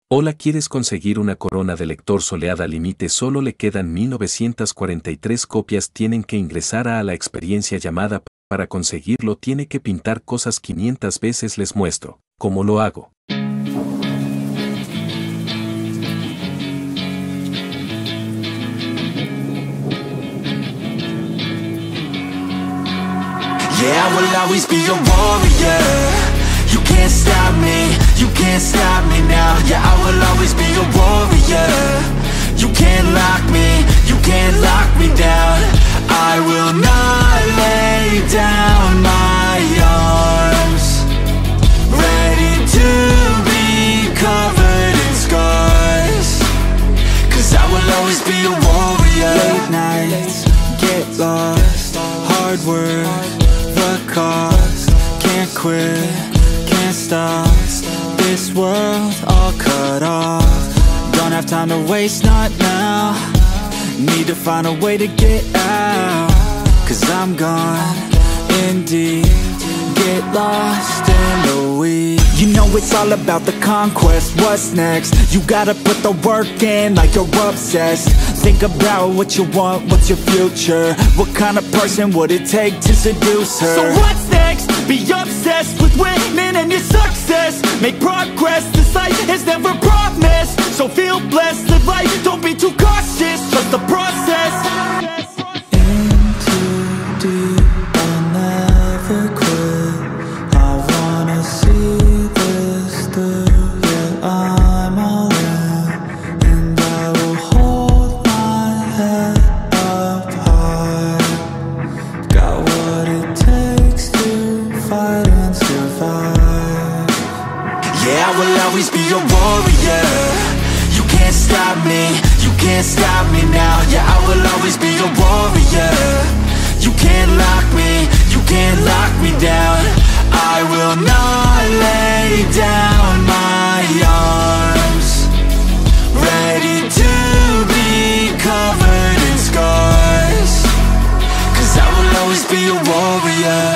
Hola, ¿quieres conseguir una corona de lector soleada límite? Solo le quedan 1943 copias. Tienen que ingresar a la experiencia llamada. Para conseguirlo tiene que pintar cosas 500 veces. Les muestro cómo lo hago. Yeah, I will always be a warrior. You can't stop me, you can't stop me now. Yeah, I will always be a warrior. You can't lock me, you can't lock me down. I will not lay down my arms. Ready to be covered in scars. Cause I will always be a warrior. Late nights, get lost. Hard work, the cost. Can't quit, can't stop. This world all cut off. Don't have time to waste, not now. Need to find a way to get out. Cause I'm gone in deep. Get lost in the weeds. You know it's all about the conquest. What's next? You gotta put the work in like you're obsessed. Think about what you want, what's your future? What kind of person would it take to seduce her? So what's next? Be obsessed with winning and your success. Make progress, this life is never promised. So feel blessed, live life, don't be too cautious. Trust the process. In too deep, I'll never quit. I wanna see this through. Yeah, I'm all in, and I will hold my head up high. Got what it takes to fight and survive. Yeah, I will always be a warrior. You can't stop me, you can't stop me now. Yeah, I will always be a warrior. You can't lock me, you can't lock me down. I will not lay down my arms. Ready to be covered in scars. Cause I will always be a warrior.